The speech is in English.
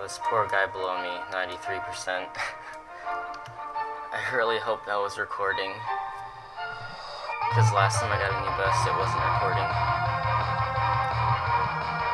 this poor guy below me, 93%. I really hope that was recording, because last time I got a new best, it wasn't recording.